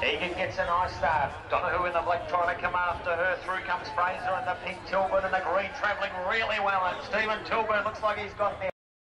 Egan gets a nice start. Donahue in the black trying to come after her. Through comes Fraser and the pink Tilburn and the green travelling really well. And Stephen Tilburn looks like he's got there.